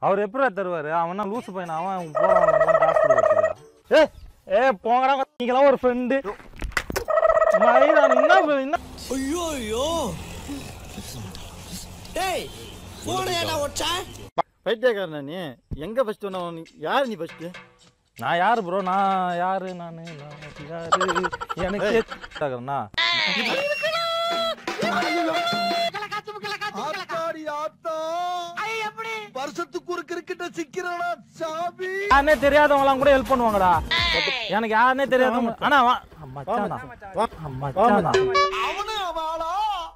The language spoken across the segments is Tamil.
அவர் எப்படா தருவாரு? அவனா லூசு பையன், அவன் போறான் காசு கொடுக்கறதுக்கு. போங்கடா, நீங்களாம் ஒரு ஃப்ரெண்டு. என்ன ஐயோ ஐயோ டேய் போன் ஏடா ஓச்சா பைத்தியக்காரனா நீ? எங்க ஃபர்ஸ்ட் வந்தா? யார் நீ ஃபர்ஸ்ட்? நான் யாரு ப்ரோ? நான் யாரு? நானு யாரு? எனக்கு கேக்குறேன்னா ஆத்தாடி ஆத்தா எப்படி வருஷத்துக்கு ஒரு கிரிக்கெட்ட சிக்கிறடா சாமி. யாருனே தெரியாதவங்கலாம் கூட ஹெல்ப் பண்ணுவாங்கடா. எனக்கு யாருனே தெரியாதவங்க. ஆனா மச்சானா மச்சானா அவனே அவளா?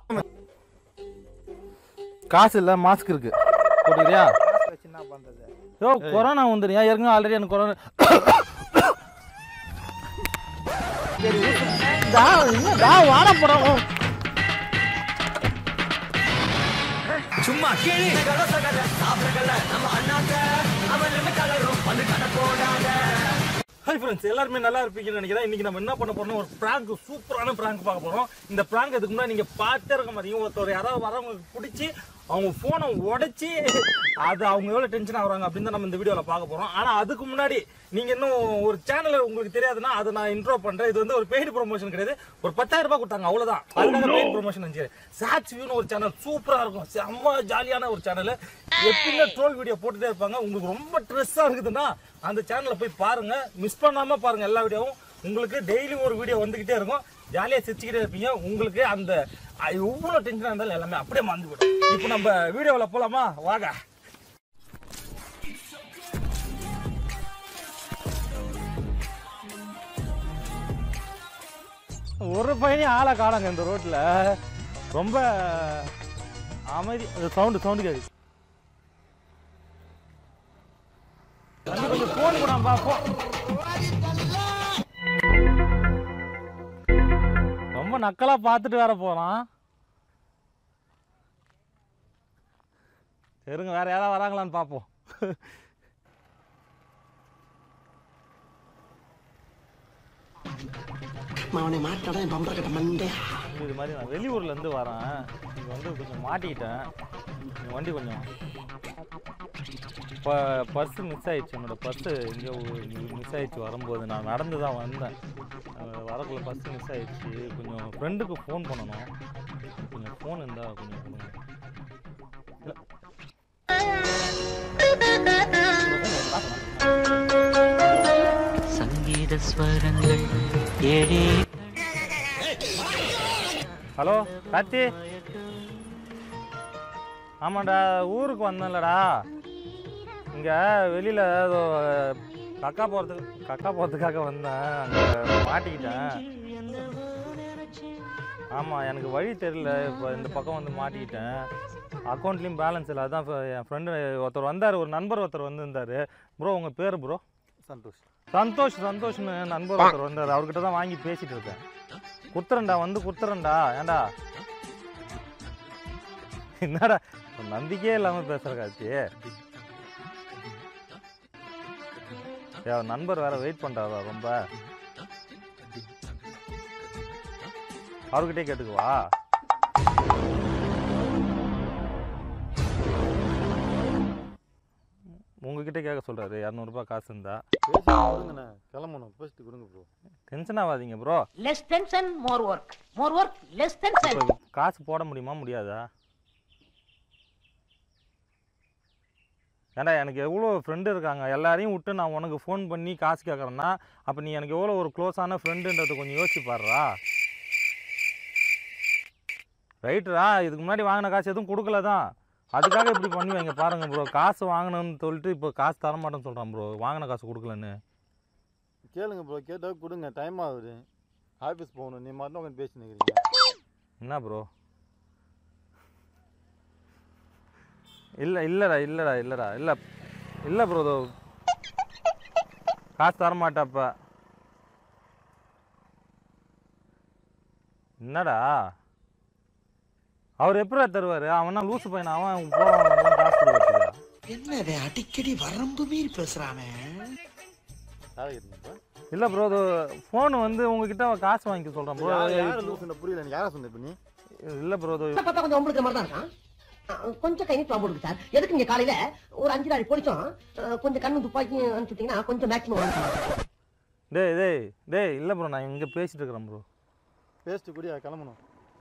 காசு இல்ல, மாஸ்க் இருக்கு, போட்டுக்கிறியா? என்ன பண்றது? யோ கொரோனா வந்துடுறியா? ஏற்கனவே ஆல்ரெடி எனக்கு கொரோனா. வாட போறோம் சும்மா கேளு. ஹாய் ஃப்ரெண்ட்ஸ், எல்லாருமே நல்லா இருப்பீங்கன்னு நினைக்கிறேன். இன்னைக்கு நம்ம என்ன பண்ண போறோம்? ஒரு பிராங்க், சூப்பரான பிராங்க் பார்க்க போறோம். இந்த பிராங்க் இதுக்கு முன்னாடி நீங்க பார்த்தே இருக்க மாட்டீங்க. ஒருத்தர் யாராவது வரவங்களுக்கு பிடிச்சி அவங்க போனை உடைச்சி அது அவங்க எவ்வளவு டென்ஷன் ஆகுறாங்க அப்படின்னு தான் நம்ம இந்த வீடியோல பார்க்க போறோம். ஆனா அதுக்கு முன்னாடி நீங்க இன்னும் ஒரு சேனல் உங்களுக்கு தெரியாதுன்னா அதை நான் இன்ட்ரோ பண்றேன். இது வந்து ஒரு பெய்டு ப்ரொமோஷன் கிடையாது. ஒரு 10,000 ரூபாய் கொடுத்தாங்க, அவ்வளவுதான். அதுக்காக பெய்டு ப்ரொமோஷன் இருந்துச்சு. சாட்ச் வியூன்னு ஒரு சேனல் சூப்பரா இருக்கும், செம்ம ஜாலியான ஒரு சேனல். எப்பயுமே ட்ரோல் வீடியோ போட்டுட்டே இருப்பாங்க. உங்களுக்கு ரொம்ப ஸ்ட்ரெஸ்ஸா இருக்குதுன்னா அந்த சேனலை போய் பாருங்க, மிஸ் பண்ணாம பாருங்க. எல்லா வீடியோவும் உங்களுக்கு டெய்லி ஒரு வீடியோ வந்துகிட்டே இருக்கும். ஜாலியா சிரிச்சுக்கிட்டே இருப்பீங்க. உங்களுக்கு அந்த எவ்வளவு டென்ஷனா இருந்தாலும் எல்லாமே அப்படியே மறந்து போயிடும். இப்போ நம்ம வீடியோல போலாமா? வாங்க. ஒரு பையனையும் ஆளை காணாங்க இந்த ரோட்ல. ரொம்ப அமைதி. சவுண்டு கேட்குது. கொஞ்சம் போன் கூட பார்ப்போம். ரொம்ப நக்கலா பார்த்துட்டு வேற போறான். சரிங்க, வேற யாராவது வராங்களான்னு பார்ப்போம். மாவனே மாட்டடா என் பம்பர கட்ட மண்டே. இது மாதிரி நான் வெளியூர்ல இருந்து வரேன். இங்க வந்து கொஞ்சம் மாட்டிக்கிட்டேன். இந்த வண்டி கொஞ்சம் பர்ஸு மிஸ் ஆயிடுச்சு. என்னோட பர்ஸு இங்கே மிஸ் ஆயிடுச்சு. வரும்போது நான் நடந்து தான் வந்தேன். வரக்குள்ள பர்ஸு மிஸ் ஆயிடுச்சு. கொஞ்சம் ஃப்ரெண்டுக்கு ஃபோன் பண்ணணும். கொஞ்சம் ஃபோன் இருந்தால் கொஞ்சம் சங்கீத ஸ்வரங்கள் ஏழே. ஹலோ கார்த்தி. ஆமாண்டா, ஊருக்கு வந்தேன்லடா. இங்கே வெளியில் ஏதோ கக்கா போகிறதுக்காக வந்தேன். அங்கே மாட்டிக்கிட்டேன். ஆமாம், எனக்கு வழி தெரியல. இப்போ இந்த பக்கம் வந்து மாட்டிக்கிட்டேன். அக்கௌண்ட்லேயும் பேலன்ஸ் இல்லை. அதான் என் ஃப்ரெண்டு ஒருத்தர் வந்தார், ஒரு நண்பர் ஒருத்தர் வந்திருந்தார். ப்ரோ உங்கள் பேர் ப்ரோ? சந்தோஷ்னு நண்பர் ஒருத்தர் வந்தார். அவர்கிட்ட தான் வாங்கி பேசிகிட்டு இருக்கேன். கொடுத்துறேன்டா. ஏண்டா என்னடா நம்பிக்கையே இல்லாமல் பேசுகிற கார்த்தி? நண்பர் வேற வெயிட் பண்றாரா ரொம்ப? அவர்கிட்டே கேட்டுக்குவா. உங்ககிட்ட கேட்க சொல்றாரு. 200 ரூபாய் காசு இருந்தா கிளம்பணும். ஃபர்ஸ்ட் கொடுங்க ப்ரோ. டென்ஷன் ஆகாதீங்க bro. Less tension more work less tension. காசு போட முடியுமா முடியாதா? ஏண்டா எனக்கு எவ்வளோ ஃப்ரெண்டு இருக்காங்க. எல்லாரையும் விட்டு நான் உனக்கு ஃபோன் பண்ணி காசு கேட்குறேன்னா அப்போ நீ எனக்கு எவ்வளோ ஒரு க்ளோஸான ஃப்ரெண்டுன்றதை கொஞ்சம் யோசிச்சு பாடுறா. ரைட்டுடா, இதுக்கு முன்னாடி வாங்கின காசு எதுவும் கொடுக்கல தான். அதுக்காக இப்படி பண்ணுவீங்க பாருங்க ப்ரோ. காசு வாங்கணும்னு சொல்லிட்டு இப்போ காசு தரமாட்டேன்னு சொல்கிறான் ப்ரோ. வாங்கின காசு கொடுக்கலன்னு. கேளுங்க ப்ரோ, கேட்டால் கொடுங்க. டைம் ஆகுது, ஆஃபீஸ் போகணும். நீ மட்டும் உட்காந்து பேசினுக்கிறீங்க. என்ன ப்ரோ? இல்லை ப்ரோ, காசு தரமாட்டாப்ப. என்னடா அவர் எப்படா தருவாரு? அவனா லூசு பையன், அவன் போறான் காசு கொடுக்கறதுக்கு. என்னடே அடிக்கடி வரம்பு மீறி பேசுறானே. இல்ல ப்ரோ, ஃபோன் வந்து உங்ககிட்ட காசு வாங்கிக்க சொல்றான் ப்ரோ. புரியல, யாரை சொன்ன? நீ இல்ல ப்ரோ, பார்த்தா கொஞ்சம் உங்களுக்கு மாதிரி தான் இருக்கான். கொஞ்சம் கை ப்ராப்ளம் சார். எதுக்கு நீங்க காலையில ஒரு 5 நாள் பொடிச்சோம் கொஞ்சம் கண்ணு துப்பாக்கி அனுப்பிச்சிட்டீங்கன்னா கொஞ்சம் மேக்ஸிமம். டேய் இல்லை ப்ரோ, நான் இங்கே பேசிட்டு இருக்கிறேன் ப்ரோ. பேசிட்டு கூடிய கிளம்பணும்.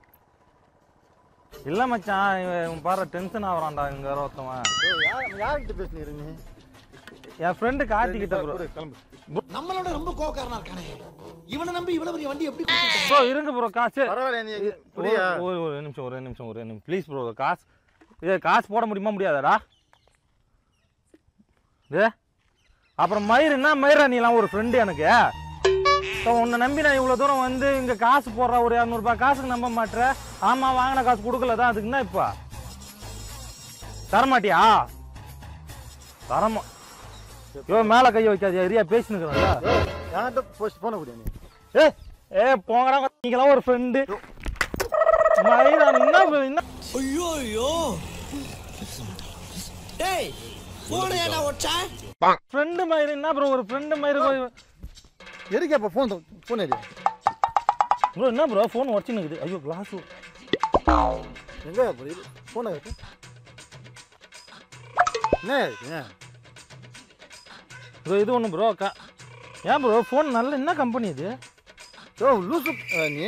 இல்லை மச்சான், இவன் பாரு டென்ஷன் ஆகிறான்டா இங்கே வேற ஒருத்தவன். யார்கிட்ட பேசுனீங்க நீ? என் ஃப்ரெண்டு கார்த்திகிட்ட ப்ரோ. கிளம்பு. நம்மளோட ரொம்ப கோவக்காரனா இருக்கானே, இவனை நம்பி இவ்வளவு பெரிய வண்டி எப்படி ப்ரோ இருங்க ப்ரோ, காசு பரவாயில்ல நீ புரியா? ஒரு நிமிஷம் ப்ளீஸ் ப்ரோ. காசு போட முடியுமா முடியாதாடா? அப்புறம் மயிரா நீலாம் ஒரு ஃப்ரெண்டு எனக்கு. உன்னை நம்பி நான் இவ்வளோ தூரம் வந்து இங்கே காசு போடுற ஒரு 200 ரூபாய் காசுக்கு நம்ப மாட்டேன். ஆமாம், வாங்கின காசு கொடுக்கல தான். அதுக்கு என்ன இப்போ தரமாட்டியா? தரமா மேலே கையை வைக்காது ஏரியா பேசினுக்குறா. யார்கிட்ட போஸ்ட் பண்ண முடியும் நீ? போங்கடா, நீங்களாம் ஒரு ஃப்ரெண்டு. மயிரா என்ன ஐயோ டேய் போன் ஏடா ஓச்சா ஃப்ரெண்டு மயிறு என்ன ப்ரோ? ஒரு ஃப்ரெண்டு மயிறு எதுக்கு அப்போ ஃபோன் எடு ப்ரோ. என்ன ப்ரோ ஃபோன் உடச்சுன்னு? ஐயோ கிளாஸு எங்கே ஃபோனை என்ன ப்ரோ? இது ஒன்று ப்ரோ. ஏன் ப்ரோ ஃபோன் நல்ல என்ன கம்பெனி இது? லூசு நீ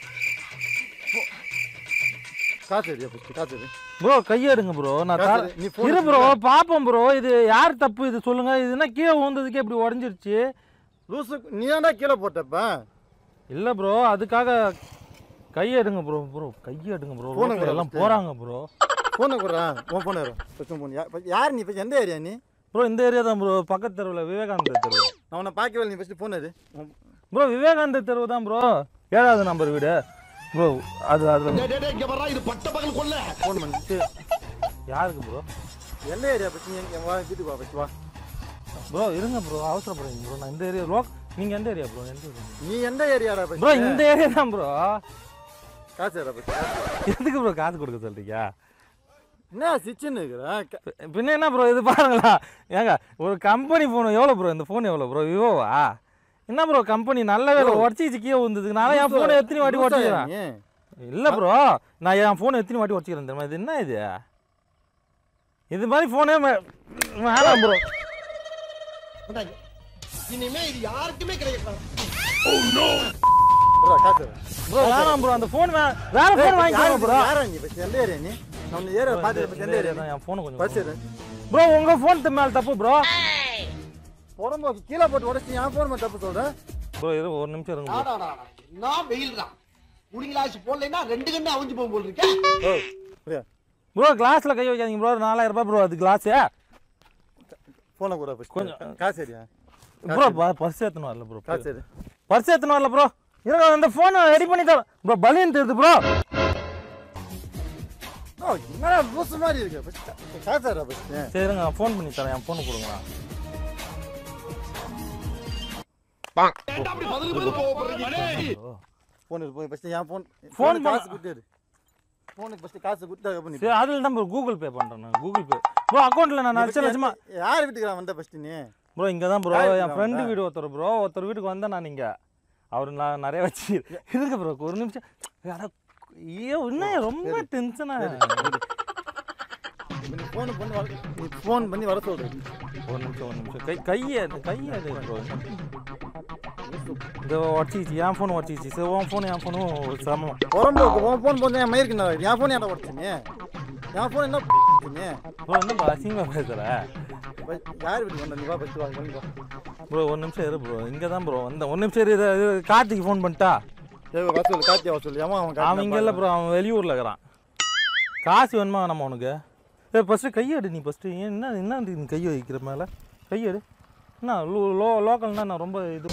காசு எடு காசு எடு ப்ரோ. கையெடுங்க ப்ரோ. நான் இரு ப்ரோ பார்ப்போம் ப்ரோ. இது யார் தப்பு இது சொல்லுங்க. இது என்ன கீழே ஊந்ததுக்கே இப்படி உடஞ்சிருச்சு? லூசு நீ ஏன்டா கீழே போட்டப்ப? இல்லை ப்ரோ, அதுக்காக கையெடுங்க ப்ரோ. கையெடுங்க ப்ரோ. எல்லாம் போகிறாங்க ப்ரோ. ஃபோனை கொடுறா. உன் ஃபோன் ஃபோன் யார் நீ? இப்போ எந்த ஏரியா நீ? ப்ரோ இந்த ஏரியா தான் ப்ரோ, பக்கத்து தெருவில் விவேகானந்தர் தெரு. நான் உன்னை பார்க்கவே. நீ ஃபஸ்ட்டு ஃபோன் எடு ப்ரோ. விவேகானந்தர் தெரு தான் ப்ரோ, 7வது நம்பர் வீடு ப்ரோ. அதில் இது பட்ட பகல் கொல்ல. ஃபோன் பண்ணி யாருக்கு ப்ரோ? எந்த ஏரியா பற்றி நீ வீட்டுக்கு வா ஃபஸ்ட்டு வா ப்ரோ. இருங்க ப்ரோ, அவசரப்படுறீங்க ப்ரோ. நான் இந்த ஏரியா நீங்கள் எந்த ஏரியா ப்ரோ? எந்த ஏரியா நீ? எந்த ஏரியாடா ப்ரோ? இந்த ஏரியா தான் ப்ரோ. காசு ஏடா பற்றி எதுக்கு ப்ரோ காசு கொடுக்க சொல்கிறீங்க? என்ன சிச்சுன்னு இருக்கிற பின்ன என்ன ப்ரோ? இது பாருங்களா ஏங்க, ஒரு கம்பெனி ஃபோன் எவ்வளோ ப்ரோ? இந்த ஃபோன் எவ்வளோ ப்ரோ? விவோவா? என்ன ப்ரோ கம்பெனி நல்ல வேலை உடச்சிச்சு கீழே வந்ததுக்கு. நான் என் ஃபோனை எத்தனை வாட்டி உடச்சிக்கிறேன்? இல்லை ப்ரோ, நான் என் ஃபோனை எத்தனை வாட்டி உடச்சிக்கிறேன் தெரியுமா? இது என்ன இது? இது மாதிரி ஃபோனே வேணாம் ப்ரோ. இனிமே இது யாருக்குமே கிடையாது. காசு ப்ரோ வேணாம் ப்ரோ. அந்த ஃபோன் வேற ஃபோன் வாங்கிக்கோங்க ப்ரோ. நீ எந்த ஏரியா நீ? நம்ம ஏரியா பார்த்து எந்த ஏரியா? என் ஃபோனை கொஞ்சம் பஸ் ப்ரோ. உங்கள் ஃபோன் மேலே தப்பு ப்ரோ. புறம்போக்கு கீழே போட்டு உடச்சி என் ஃபோன் மட்டும் தப்பு சொல்கிறேன் ப்ரோ. இது ஒரு நிமிஷம் இருங்க ப்ரோ. நான் வெயில் தான் குடிங்களாச்சு போடலைன்னா 2 கண்ணு அவிஞ்சு போகும் போல் இருக்கேன். ப்ரோ கிளாஸில் கை வைக்காதீங்க ப்ரோ. 4000 ரூபாய் ப்ரோ அது கிளாஸு. ஃபோனை கூட கொஞ்சம் காசு ஏரியா ப்ரோ. பர்ஸ் ஏற்றணும் வரல ப்ரோ. காசு எடு. பர்ஸ் ஏற்றணும் வரல ப்ரோ. இருங்க அந்த ஃபோனை ரெடி பண்ணி தரேன் ப்ரோ. பலியன் தெரியுது ப்ரோ. என்னடா லூசு மாதிரி இருக்கு. காசு ஏடா ஃபஸ்ட்டு. சரி இருங்க, ஃபோன் பண்ணி தரேன். என் ஃபோனு கொடுங்களா. ஃபோன் போய் ஃபஸ்ட்டு என் ஃபோன் காசு கொடுத்து ஃபோனுக்கு ஃபஸ்ட்டு காசு கொடுத்து பண்ணி. சரி அதில் தான் ப்ரோ கூகுள் பே பண்ணுறேன். நான் கூகுள் பே ப்ரோ அக்கௌண்ட்டில் நான் லட்சமா. யார் வீட்டுக்கு வந்த ஃபஸ்ட்டு நீ? ப்ரோ இங்கே தான் ப்ரோ. என் ஃப்ரெண்டு வீடு ஒருத்தர் ப்ரோ. ஒருத்தர் வீட்டுக்கு வந்தேன் நான். இங்கே அவர் நான் நிறைய வச்சு இருக்கு ப்ரோ. ஒரு நிமிஷம். ஐயோ இன்னும் ரொம்ப டென்ஷனாக. ஃபோன் பண்ணி வர சொல்கிறேன். ஒரு நிமிஷம். கையை ப்ரோ. இந்த உடச்சிச்சு என் ஃபோன் உடச்சிச்சு. சரி உன் ஃபோன் என் ஃபோனும் சமம். புறம்போக்கு உன் ஃபோன் போட்டு என் மயிருக்குண்ணா. என் ஃபோன் ஏன்டா உடச்சிங்க? என் ஃபோன் என்ன ப்ரோ? என்ன அசிங்கமாக பேசுகிற? யார் வீட்டுக்கு வந்தா? நீ வா ஃபஸ்ட்டு வா ப்ரோ. ஒரு நிமிஷம் இரு ப்ரோ. இங்கே தான் ப்ரோ வந்தேன். ஒரு நிமிஷம் இரு. கார்த்திக்கு ஃபோன் பண்ணிட்டா? வசூல் கார்த்தி வசூல். அவன் இங்கே இல்லை ப்ரோ. அவன் வெளியூரில் இருக்கிறான். காசு வேணுமா நம்ம உனக்கு? சரி ஃபஸ்ட்டு கையெடு நீ. ஃபஸ்ட்டு என்ன நீ கையை வைக்கிற மேலே கையெடு. என்ன லோக்கல்னா நான் ரொம்ப இது.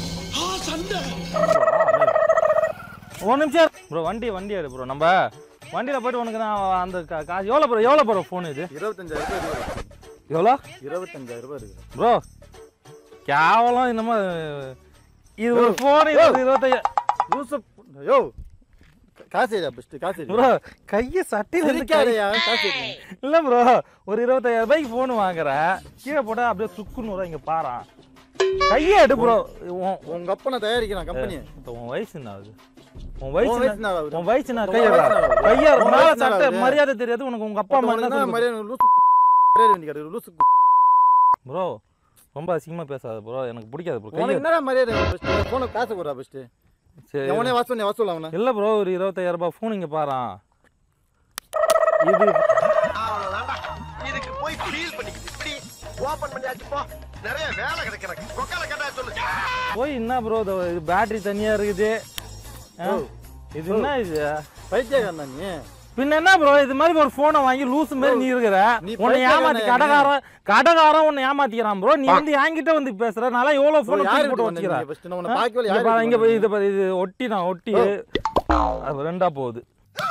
ஒரு நிமிஷம் ப்ரோ. வண்டி எடு ப்ரோ. நம்ம வண்டியில் போய்ட்டு உனக்கு நான் அந்த காசு எவ்வளோ ப்ரோ ஃபோன் இது? 25,000 ரூபாய். எவ்வளோ? 25,000 ரூபாய் இருக்குது ப்ரோ. கேவலம் என்னமோ இது ஒரு ஃபோன். 25,000 யோ காசு ஏரியா ஃபஸ்ட்டு காசு ப்ரோ. கையை சட்டையில் இருக்காதையா காசு இல்லை ப்ரோ. ஒரு 25,000 ரூபாய்க்கு ஃபோனு வாங்குறேன். கீழே போட்டால் அப்படியே சுக்குன்னு வரும். இங்கே பாரு கையை எடு ப்ரோ. உங்கள் அப்பனை தயாரிக்கிறான் கம்பெனி. உன் வயசு என்ன ஆகுது? உன் வயசு வயசு என்ன ஆகுது? உன் வயசு நான் உன் கையா வயசு என்ன ஆகுது? கையா உன் மேல வயசு என்ன சட்டை ஆகுது? மரியாதை தெரியாது உனக்கு உங்க அப்பா அம்மா என்ன மரியாதை லூசு ப்ரோ ரொம்ப அசிங்கமா பேசாத ப்ரோ எனக்கு பிடிக்காது ப்ரோ உனக்கு என்னடா மரியாதை ஃபர்ஸ்ட் போன காசு கொடுறா ஃபர்ஸ்ட் சரி எவனே வசூல் அவன இல்ல ப்ரோ ஒரு 25000 ரூபாய் ஃபோன் இங்க பாறான் இது இதுக்கு போய் ஃபீல் பண்ணிக்கிட்டு இப்படி ஓபன் பண்ணியாச்சு போ நிறைய வேலை கிடக்குறக்கு கொக்கால கேட்டா சொல்லு போய் என்ன ப்ரோ இது பேட்டரி தனியா இருக்குது இது என்ன இது பைத்தியக்காரனா நீ பின்ன என்ன ப்ரோ இது மாதிரி ஒரு போனை வாங்கி லூஸ் மாதிரி நீ இருக்கிற நீ உன்னை ஏமாத்தி பைத்தியக்காரனா கடகாரன் உன்னை ஏமாத்திக்கிறான் ப்ரோ நீ வந்து என்கிட்ட வந்து பேசுற நான் எவ்வளவு போன் யாரு போட்டு வந்தீங்க வச்சுக்கிறேன் ஃபர்ஸ்ட் நான் உன்னை பார்க்கவே இங்க பாரு, இங்க போய் யாரு இது ஒட்டி நான் ஒட்டி அது ரெண்டா போகுது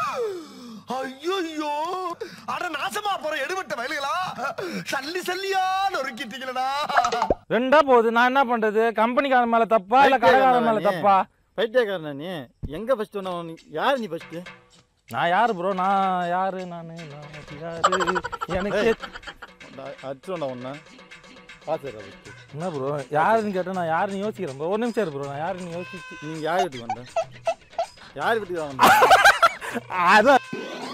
ஐயோ அட நாசமா போற எடுபட்ட வயலுகளா சல்லியா நொறுக்கிட்டீங்களடா ரெண்டா போகுது நான் என்ன பண்றது கம்பெனிக்காரன் மேல தப்பா இல்ல கடைக்காரன் மேல தப்பா பைத்தியக்காரனா நீ எங்க ஃபர்ஸ்ட் யாரு நீ ஃபர்ஸ்ட் நான் யாரு ப்ரோ நான் யாரு யாரு எனக்கு அடிச்சோண்டா உன்ன பாத்துறா ஃபர்ஸ்ட் என்ன ப்ரோ யாருன்னு கேட்டா நான் யாருன்னு யோசிக்கிறேன் ப்ரோ ஒரு நிமிஷம் ப்ரோ நான் யாருன்னு யோசிச்சு நீங்க யார் வீட்டுக்கு வந்த யார் வீட்டுக்கு வந்த அதான்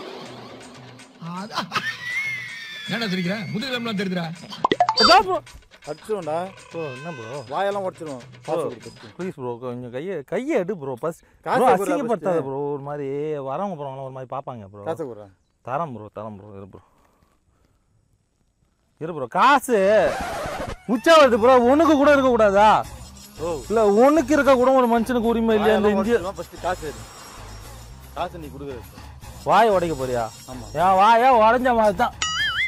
என்ன தெரியுற முதுகெலும்புலாம் தெரியுதுடா அதான் ப்ரோ அடிச்சோண்டா ப்ரோ என்ன ப்ரோ வாயெல்லாம் உடைச்சிரும் ப்ளீஸ் ப்ரோ கொஞ்சம் கையை எடு ப்ரோ ஃபர்ஸ்ட் காசை ப்ரோ கொடுடா அசிங்கப்படுத்தாத ப்ரோ ஒரு மாதிரி வரவங்க போறவங்க ஒரு மாதிரி பார்ப்பாங்க ப்ரோ காசை கொடுறா தரம் ப்ரோ இரு ப்ரோ காசு உச்சா வருது ப்ரோ உனக்கு கூட இருக்க கூடாதா இல்ல உனக்கு இருக்க கூட ஒரு மனுஷனுக்கு உரிமை இல்லையா இந்த இந்தியா ஃபர்ஸ்ட் காசு எடு காசு நீ கொடுக்குற வாயை உடைக்க போறியா ஆமா ஏன் வாயா உடஞ்ச மாதிரி தான்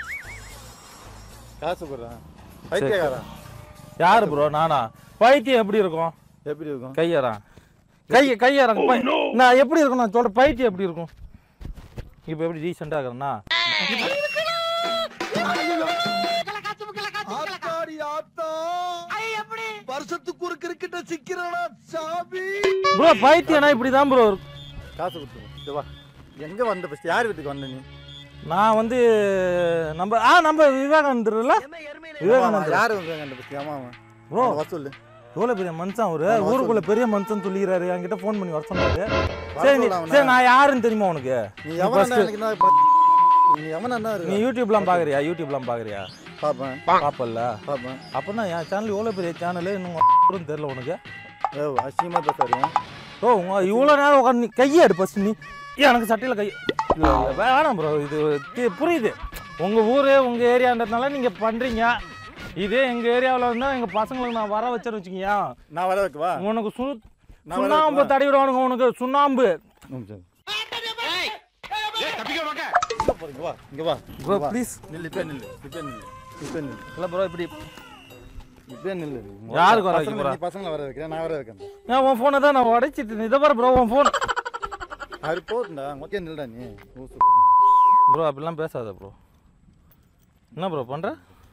காசு கொடுறா பைத்தியக்காரா யாரு ப்ரோ நானா பைத்தியம் எப்படி இருக்கும் எப்படி இருக்கும் கையறான் கையறான் நான் எப்படி இருக்கும் நான் சொல்ற பைத்தியம் எப்படி இருக்கும் இப்போ எப்படி டீசெண்டா இருக்கிறேன்னா ஆத்தாடி ஆத்தா வருஷத்துக்கு ஒரு கிரிக்கெட்ட சிக்கிறடா சாமி ப்ரோ பைத்தியம்னா இப்படிதான் ப்ரோ இருக்கும் காசு கொடுத்துரு வா எங்க வந்த ஃபர்ஸ்ட் யார் வீட்டுக்கு வந்த நீ நான் வந்து நம்ம விவேகானந்தர்ல விவேகானந்தர் யாரு வந்து ஃபர்ஸ்ட் ஆமா ப்ரோ வசூல் எவ்வளோ பெரிய மனுஷன் அவரு ஊருக்குள்ள பெரிய மனுஷன் சொல்லிக்கிறாரு என்கிட்ட ஃபோன் பண்ணி வர சொன்னாரு சொல்லலாம் சரி நான் யாருன்னு தெரியுமா உனக்கு நீ எவனா நீ எவனா நீ யூடியூப்லாம் பாக்குறியா பாப்பேன் பாப்பல்ல பாப்பேன் அப்பனா என் சேனல் எவ்வளோ பெரிய சேனல் இன்னும் தெரியல உனக்கு ஏ அசிங்கமா பேசுறீங்க ஓ இவ்வளோ நேரம் உட்காந்து நீ கையை எடு ஃபர்ஸ்ட் நீ எனக்கு சட்டையில் கை இல்லை வேணாம் ப்ரோ இது புரியுது உங்கள் ஊர் உங்கள் ஏரியான்றதுனால நீங்கள் பண்ணுறீங்க இதே எங்கள் ஏரியாவில் இருந்தால் எங்கள் பசங்களுக்கு நான் வர வச்சேன்னு வச்சுக்கியா நான் வர வைக்கவா உனக்கு சுண்ணாம்பு தடவி விடுவானுங்க உனக்கு சுண்ணாம்பு இங்க வா ப்ரோ ப்ளீஸ் நில்லு நில்லு இல்லை ப்ரோ இப்படி இப்பே நில்லு யாருக்கு வர வைக்க போறா பசங்களை வர வைக்கிறேன் நான் வர வைக்கிறேன் நான் உன் ஃபோனை தான் நான் உடைச்சிட்டு இதை பாரு ப்ரோ உன் ஃபோன் அது போட்டுண்டா ஓகே நில்டா நீ ப்ரோ அப்படிலாம் பேசாத ப்ரோ என்ன ப்ரோ பண்ணுற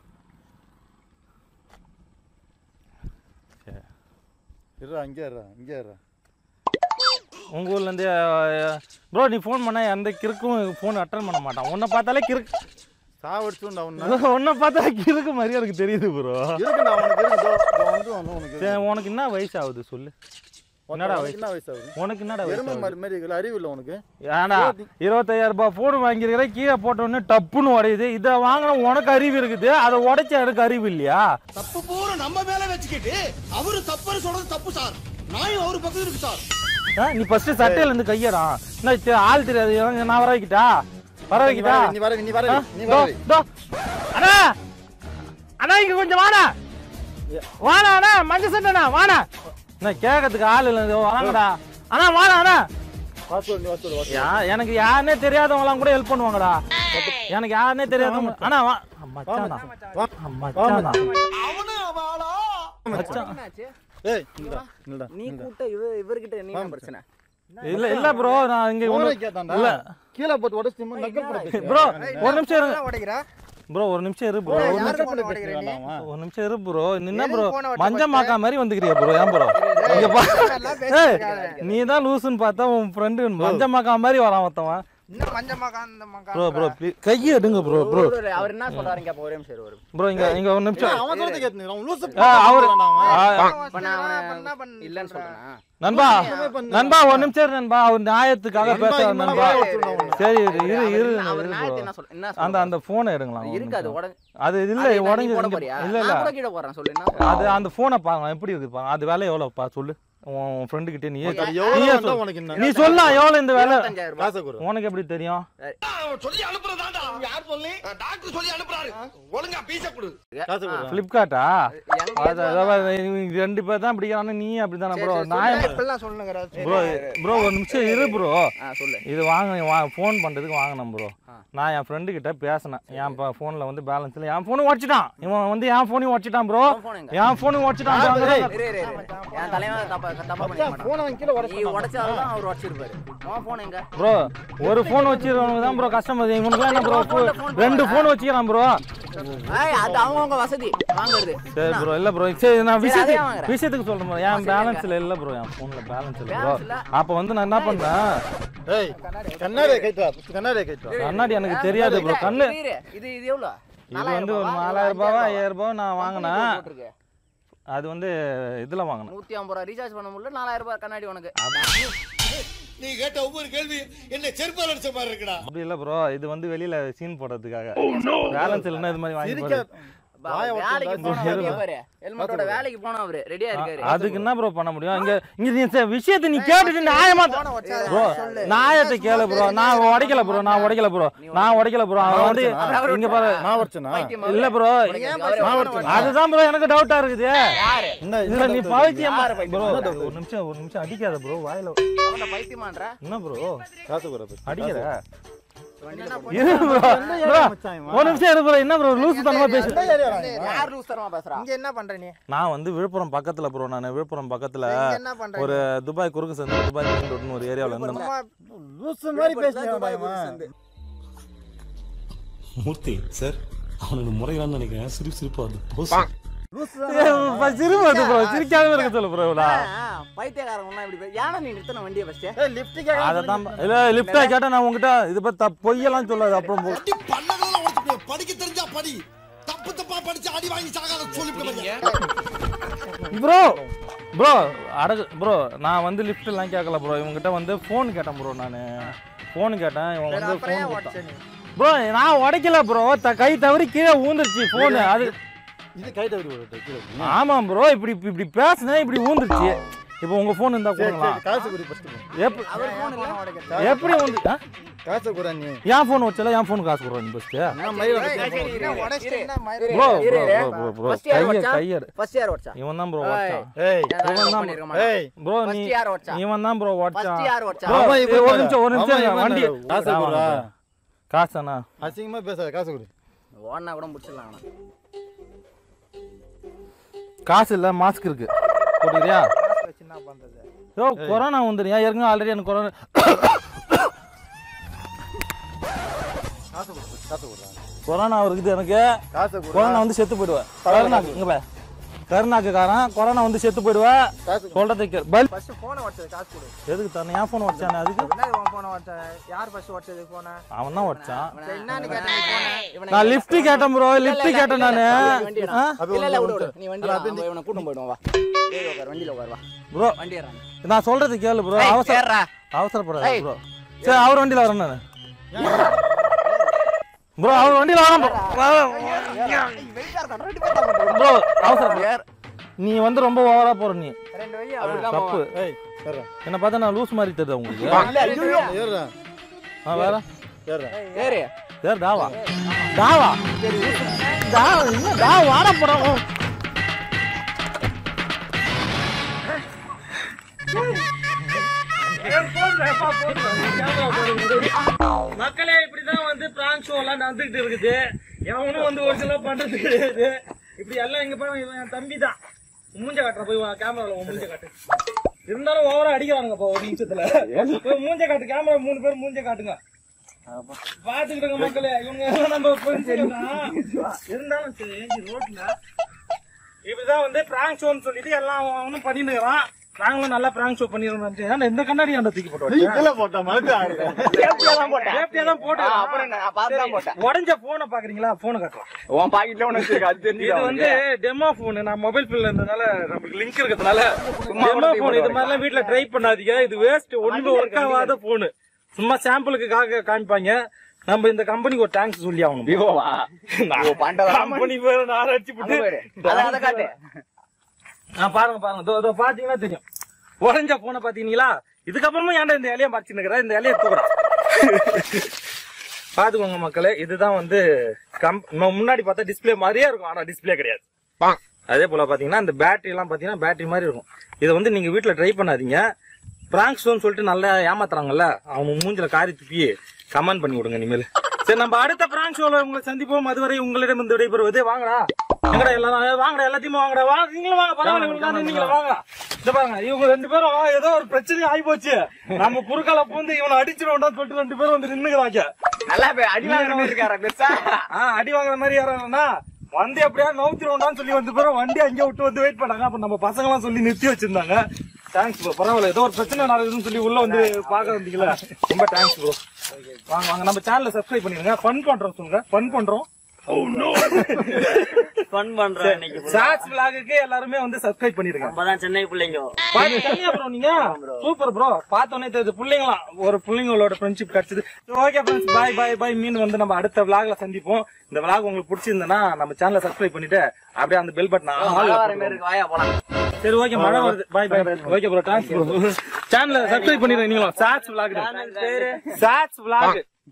இருடா இங்கே இருடா உங்கள் ஊர்லேருந்தே ப்ரோ நீ ஃபோன் பண்ணால் எந்த கிறுக்கும் ஃபோன் அட்டன் பண்ண மாட்டான் உன்னை பார்த்தாலே கிறுக்கு சாவடிச்சுண்டா உன்னை பார்த்தா கிறுக்கு மாதிரியே எனக்கு தெரியுது ப்ரோ இருக்குடா உனக்கு உனக்கு என்ன வயசு ஆகுது சொல்லு என்னடா வயசு என்ன வயசு ஆகுது உனக்கு என்னடா எருமை வயசு மாடு மாதிரி இருக்குல்ல அறிவு இல்லை உனக்கு ஏன்னா 25000 ரூபாய் ஃபோன் வாங்கியிருக்கிற கீழே போட்டோன்னு டப்புன்னு உடையுது இதை வாங்கின உனக்கு அறிவு இருக்குது அதை உடைச்ச எனக்கு அறிவு இல்லையா தப்பு பூரா நம்ம மேல வச்சுக்கிட்டு அவரு தப்புன்னு சொல்றது தப்பு சார் நாயும் அவரு பக்கத்துல இருக்கு சார் நீ ஃபர்ஸ்ட் சட்டையில இருந்து கையடா என்ன ஆள் தெரியாது நான் வர வைக்கிட்டா நீ வர அண்ணா அண்ணா இங்க கொஞ்சம் வாடா அண்ணா மஞ்சள் சட்டைண்ணா வாடா நான் கேட்கறதுக்கு ஆள் இல்லை வாங்கடா அண்ணா வாடா அண்ணா எனக்கு யாருன்னே தெரியாதவங்களாம் கூட ஹெல்ப் பண்ணுவாங்கடா எனக்கு யாருன்னே தெரியாதவங்க அண்ணா வா மச்சானா மச்சானா மச்சான் ஏய் நில்டா நீ கூட்ட இவர்கிட்ட என்ன பிரச்சனை இல்ல ப்ரோ நான் இங்க இல்ல கீழ போட்டு உடைச்சிட்டு நக்கல் பண்ணு ப்ரோ ஒரு நிமிஷம் இரு உடைக்கிறா ப்ரோ ஒரு நிமிஷம் இரு ப்ரோ ஒரு நிமிஷம் இரு ப்ரோ நின்ன ப்ரோ மஞ்ச மாக்கா மாதிரி வந்துக்கிறியா ப்ரோ ஏன் ப்ரோ இங்க பா நீ தான் லூசுன்னு பார்த்தா உன் ஃப்ரெண்டு மஞ்ச மாக்கா மாதிரி வரான் ஒருத்தவன் இன்னும் மஞ்சமா காந்தமா ப்ரோ ப்ரோ கையை எடுங்க ப்ரோ ப்ரோ. அவர் என்ன சொல்றாருங்க அப்ப ஒரே நிமிஷம் ஒரு ப்ரோ இங்க ஒரு நிமிஷம். அவன் சொல்றது கேட்டுங்க அவன் லூசு அவர் இல்லன்னு சொல்றேன். நண்பா நண்பா ஒரு நிமிஷம் நண்பா, அவர் நியாயத்துக்காக பேசுறாரு நண்பா. சரி இரு அவர் நியாயத்தை என்ன சொல்ற என்ன அந்த அந்த போனை எடுங்களா இருக்காது உடனே அது இல்ல உடஞ்சி இல்ல இல்ல கூட கீழ போறேன் சொல்லு என்ன அது அந்த போனை பாருங்க எப்படி இருக்கு பாருங்க. அது வேலை எவ்வளவுப்பா சொல்லு உன் ஃப்ரெண்டு கிட்ட நீ உனக்கு என்ன நீ சொல்லலாம் எவ்வளவு இந்த வேலை 55000 காசை கொடு. உனக்கு எப்படி தெரியும்? சொல்லி அனுப்புறதாண்டா. யார் சொல்லி? டாக்டர் சொல்லி அனுப்புறாரு. ஒழுங்கா பீஸ கொடு. காசை கொடு. பிளிப்கார்ட்டா? ரெண்டு பேர் தான் பிடிக்கிறானு நீ அப்படிதானே ப்ரோ? நான் இப்பெல்லாம் சொல்லுங்க ப்ரோ ப்ரோ ஒரு நிமிஷம் இரு ப்ரோ. சொல்லு. இது ஃபோன் பண்றதுக்கு வாங்கினேன் ப்ரோ. நான் என் ஃப்ரெண்டு கிட்ட பேசினேன். என் ஃபோன்ல வந்து பேலன்ஸ் இல்லை, என் ஃபோனும் உடச்சிட்டான். இவன் வந்து என் ஃபோனையும் உடச்சிட்டான் ப்ரோ. என் ஃபோனும் உடச்சிட்டான். என் தலைவன் தப்பா பண்ண மாட்டான். நீ உடைச்சாதான் அவர் உடைச்சிருப்பாரு. உன் ஃபோன் எங்க ப்ரோ? ஒரு ஃபோன் வச்சிருக்கவங்க தான் ப்ரோ கஸ்டமர். இவனுக்குலாம் என்ன ப்ரோ 2 ஃபோன் வச்சுக்கிறான் ப்ரோ. அது அவங்கவுங்க வசதி வாங்குறது. சரி ப்ரோ இல்ல ப்ரோ சரி நான் விஷயத்துக்கு சொல்றேன் ப்ரோ. என் பேலன்ஸ்ல இல்ல ப்ரோ, என் ஃபோன்ல பேலன்ஸ் இல்ல ப்ரோ. அப்ப வந்து நான் என்ன பண்ணேன், ஏய் கண்ணாடியை கைட்டு கண்ணாடி எனக்கு தெரியாது ப்ரோ. கண்ணு இது எவ்வளவு? இது வந்து ஒரு 4000 ரூபாய் 5000 ரூபாய் நான் வாங்கினேன். அது வந்து இதுல வாங்கினேன். 150 ரூபாய் ரீசார்ஜ் பண்ண முடியல, 4000 ரூபாய் கண்ணாடி உனக்கு. நீ கேட்ட ஒவ்வொரு கேள்வி என்ன செருப்பால அடிச்ச மாதிரி இருக்குடா. அப்படி இல்ல ப்ரோ, இது வந்து வெளியில சீன் போடுறதுக்காக. பேலன்ஸ் இல்லன்னா இது மாதிரி வாங்கி வேலைக்கு போனா பாரு, ஹெல்மெட்டோட வேலைக்கு போனா அவரு ரெடியா இருக்காரு. அதுக்கு என்ன ப்ரோ பண்ண முடியும்? இங்க நீ விஷயத்தை நீ கேட்டுட்டு நியாயமா ப்ரோ நியாயத்தை கேளு ப்ரோ. நான் உடைக்கல ப்ரோ. அவன் வந்து இங்க பாரு நான் வரச்சனா இல்ல ப்ரோ. அதுதான் ப்ரோ எனக்கு டவுட்டா இருக்குது. இல்ல நீ பைத்தியம் ப்ரோ. ஒரு நிமிஷம் அடிக்காத ப்ரோ. வாயில பைத்தியமான்ற என்ன ப்ரோ? காசு கொடு. அடிக்கிற ஒரு நிமிஷம் இரு ப்ரோ. என்ன ப்ரோ லூசு தனமா பேசு? யார் லூஸ் தரமா பேசுறா? இங்க என்ன பண்ற நீ? நான் வந்து விழுப்புரம் பக்கத்துல ப்ரோ. நான் விழுப்புரம் பக்கத்துல ஒரு துபாய் குறுக்கு சந்து, துபாய் மெயின் ரோட்னு ஒரு ஏரியாவுல இருந்தேன். லூசு மாதிரி பேசுறீங்க. மூர்த்தி சார் அவனுக்கு முறையிலான்னு நினைக்கிறேன். சிரிப்பா வருது. சிரிப்பு ப்ரோ. சிரிக்காம இருக்க சொல்லு ப்ரோ. பைத்தியக்காரங்க இப்படி ஏன்னா நீ நிறுத்தின வண்டியை ஃபர்ஸ்ட். அதான் இல்ல லிஃப்டா கேட்டா நான் உங்ககிட்ட இத பத்தி பொய்யெல்லாம் சொல்லாது. அப்புறம் பல்லகள உடைச்சு படிக்க தெரிஞ்சா படி. தப்பா படிச்சு அடி வாங்கி சாகாத சொல்லிட்டு ப்ரோ ப்ரோ நான் வந்து லிஃப்ட் எல்லாம் கேட்கல ப்ரோ. இவங்ககிட்ட வந்து போன் கேட்டேன் ப்ரோ. நான் போன் கேட்டேன். இவன் வந்து போன் கொடுத்தான் ப்ரோ. நான் உடைக்கல ப்ரோ. கை தவறி கீழே ஊந்துருச்சு போன். அது இது கை தவறி போடுது கீழ. ஆமா ப்ரோ. இப்படி பேசுனே இப்படி ஊந்துருச்சு. இப்போ உங்க போன் இருந்தா கொடுங்களா? காசு கொடு ஃபர்ஸ்ட். அவர் போன் இல்ல. எப்படி வந்து காசு கொடு. நீ என் போன் வச்சல என் போன் காசு கொடுறேன் ஃபர்ஸ்ட். நான் மயிர உடைச்சிட்டேன்னா மயிர ப்ரோ கையர் ஃபர்ஸ்ட் யார் வச்சா? இவன் தான் ப்ரோ வாட்சான். ஏய் இவன் தான் ஏய் ப்ரோ நீ ஃபர்ஸ்ட் யார் வச்சா? இவன் தான் ப்ரோ வாட்சான். ஃபர்ஸ்ட் யார் வச்சா? ஒரு நிமிஷம் வண்டி காசு கொடு. காசனா அசிங்கமா பேசாத. காசு கொடு. ஓடனா கூட முடிச்சிடலாம். ஆனா காசு இல்ல மாஸ்க் இருக்கு போட்டுறியா? வச்சு என்ன பண்றது? யோ கொரோனா வந்துறியா? ஏற்கனவே ஆல்ரெடி எனக்கு கொரோனா. காசு கொடு. காசு கொடு. கொரோனா இருக்குது எனக்கு. காசு கொடு. கொரோனா வந்து செத்து போயிடுவேன். கருணாக்கு இங்க பா. கருணாக்குக்காரன் கொரோனா வந்து செத்து போயிடுவேன். சொல்றதுக்கு பல் ஃபர்ஸ்ட் போன் உடைச்சது காசு கொடு. எதுக்கு தானே என் போன் உடைச்சானே? அதுக்கு என்ன உன் போன் உடைச்ச? யார் ஃபர்ஸ்ட் உடைச்சது போன்? அவன் தான் உடைச்சான். என்னன்னு கேட்ட நீ போன்? நான் லிஃப்ட் கேட்டேன் ப்ரோ. லிஃப்ட் கேட்டேன் நானு. இல்ல விடு. நீ வண்டி இவனை கூட்டி போய்டுவா. வா. ஏய் உட்கார் வண்டில உட்கார் வா. ப்ரோ வண்டி ஏறானே. நான் சொல்றது கேளு ப்ரோ. அவசரப்படாத ப்ரோ. சரி அவர் வண்டியில வரேன் நானு. ப்ரோ அவர் வண்டியில வரேன் ப்ரோ. அவசரம். நீ வந்து ரொம்ப ஓவரா போற. நீ ரெண்டு வையா. தப்பு. ஏய் ஏறா. என்ன பார்த்தா நான் லூஸ் மாதிரி தெரியுதா உங்களுக்கு? ஏறா. வேற ஏறா. ஏறு. ஏறு டாவா டாவா டாவா என்ன டாவா வாட போறோம். மக்களே இப்படிதான் வந்து பிராங்க் ஷோ எல்லாம் நடந்துகிட்டு இருக்குது. எவனும் வந்து ஒரு சில பண்றது கிடையாது. இப்படி எல்லாம் இங்க போய் என் தம்பி தான் மூஞ்ச காட்டுற. போய் கேமரால மூஞ்ச காட்டு. இருந்தாலும் ஓவரா அடிக்கிறானுங்கப்பா ஒரு நிமிஷத்துல. போய் மூஞ்ச காட்டு. கேமரா 3 பேர் மூஞ்ச காட்டுங்க. பாத்துக்கிட்டுங்க மக்களே. இவங்க நம்ம இருந்தாலும் சரி ரோட்ல இப்படிதான் வந்து பிராங்க் ஷோன்னு சொல்லிட்டு எல்லாம் அவனும் பண்ணிட்டு இருக்கிறான். பிராங்க்ல நல்லா பிராங்க் ஷோ பண்ணிருந்தேன். ஏன்னா இந்த கண்ணாடி அந்த தூக்கி போட்டு இதுல போட்ட மாதிரி சேஃப்டியா தான் போட்டேன். அப்புறம் நான் பார்த்து தான் போட்டேன். உடஞ்ச போனை பாக்குறீங்களா? போனை காட்டுறோம். உன் பாக்கெட்ல ஒண்ணு வச்சிருக்க அது தெரியுது. இது வந்து டெமோ போன். நான் மொபைல் பில்ல இருந்தனால நமக்கு லிங்க் இருக்கிறதுனால டெமோ போன். இது மாதிரிலாம் வீட்டுல ட்ரை பண்ணாதீங்க. இது வேஸ்ட். ஒண்ணுமே ஒர்க் ஆகாத போன். சும்மா சாம்பிளுக்கு காமிப்பாங்க. நம்ம இந்த கம்பெனிக்கு ஒரு தேங்க்ஸ் சொல்லி ஆகணும். கம்பெனி பேரு நான் அடிச்சு போட்டு அத காட்டு. பாருங்க பாத்தீங்கன்னா தெரியும். உடஞ்ச போனை பாத்தீங்களா? இதுக்கப்புறமா ஏன்டா இந்த இலையை மறைச்சு நிக்கிற? இந்த இலையை தூக்குறேன். பாத்துக்கோங்க மக்களே. இதுதான் வந்து முன்னாடி பார்த்தா டிஸ்பிளே மாதிரியே இருக்கும். ஆனா டிஸ்பிளே கிடையாது. அதே போல பாத்தீங்கன்னா இந்த பேட்டரி எல்லாம் பாத்தீங்கன்னா பேட்டரி மாதிரி இருக்கும். இதை வந்து நீங்க வீட்டுல ட்ரை பண்ணாதீங்க. பிராங்க் ஷோன்னு சொல்லிட்டு நல்லா ஏமாத்துறாங்கல்ல, அவங்க மூஞ்சில காரி துப்பி கமெண்ட் பண்ணி விடுங்க இனிமேல். சரி, நம்ம அடுத்த பிராங்க் ஷோல உங்களை சந்திப்போம். அதுவரை உங்களிடம் இந்த விடைபெறுவது. வாங்கடா எங்கடா எல்லாரும் வாங்கடா, எல்லாத்தையும் வாங்கடா. நீங்களும் வாங்க, பரவாயில்ல. நீங்களும் வாங்க. இந்த பாருங்க, இவங்க 2 பேரும் ஏதோ ஒரு பிரச்சனை ஆகி போச்சு. நம்ம குறுக்கால பூந்து இவனை அடிச்சிருவோம்டான்னு சொல்லிட்டு 2 பேரும் வந்து நின்னுக்கிறாங்க. நல்லா அடி வாங்குற இருக்காரா பெருசா? அடி வாங்குற மாதிரி யாரானா வந்து எப்படியா நவுத்திருவோம்டான்னு சொல்லி 2 பேரும் வண்டி அங்கே விட்டு வந்து வெயிட் பண்ணாங்க. அப்ப நம்ம பசங்க எல்லாம் சொல்லி நிறுத்தி வச்சிருந்தாங்க. Thanks bro. பரவாயில்ல, ஏதோ ஒரு பிரச்சனை நடக்குதுன்னு சொல்லி உள்ள வந்து பாக்க வந்தீங்களா? ரொம்ப தேங்க்ஸ் ப்ரோ. வாங்க வாங்க, நம்ம சேனலை சப்ஸ்கிரைப் பண்ணிருங்க. ஃபன் பண்றோம் சொல்லுங்க. ஃபன் பண்றோம். ஃபன் பண்றோம். இன்னைக்கு சாட்ஸ் vlog-க்கு எல்லாரும் வந்து சப்ஸ்கிரைப் பண்ணிருங்க. நம்மதான் சென்னை பிள்ளைங்க. சென்னையா ப்ரோ நீங்க? Super bro. பார்த்தோன்னே தெரியுது பிள்ளைங்களாம். ஒரு பிள்ளைங்களோட ஃப்ரெண்ட்ஷிப் கிடைச்சது. Okay friends, by. மீன் வந்து நம்ம அடுத்த vlog-ல சந்திப்போம். இந்த vlog உங்களுக்கு பிடிச்சிருந்தா நம்ம சேனலை சப்ஸ்கிரைப் பண்ணிட்டு அப்படியே அந்த பெல் பட்டன் வாயா போலாம். சரி, ஓகே, மழை வருது. Bye. Okay bro, thanks bro. சேனலை சப்ஸ்கிரைப் பண்ணிடுங்க நீங்களும். Satz vlog. Satz vlog.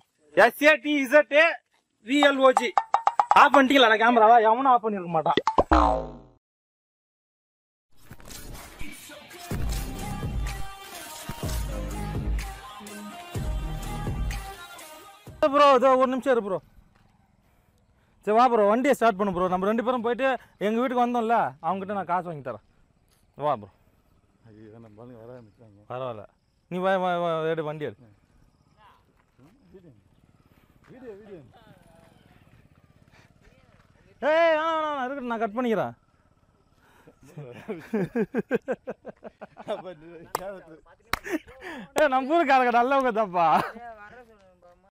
SATZAVLOG. Off பண்ணிட்டீங்களா கேமராவா? எவனும் ஆஃப் பண்ணிருக்க மாட்டான். ப்ரோ இதோ ஒரு நிமிஷம் இரு ப்ரோ. சரி வா ப்ரோ, வண்டியை ஸ்டார்ட் பண்ணு ப்ரோ. நம்ம 2 பேரும் போயிட்டு எங்கள் வீட்டுக்கு வந்தோம்ல, அவங்ககிட்ட நான் காசு வாங்கி தரேன். வா ப்ரோ. பரவாயில்ல, நீ எடு, வண்டி எடு. ஏய் இருக்கட்டும், நான் கட் பண்ணிக்கிறேன். நம்ம ஊருக்காரங்க நல்லவங்க தப்பா.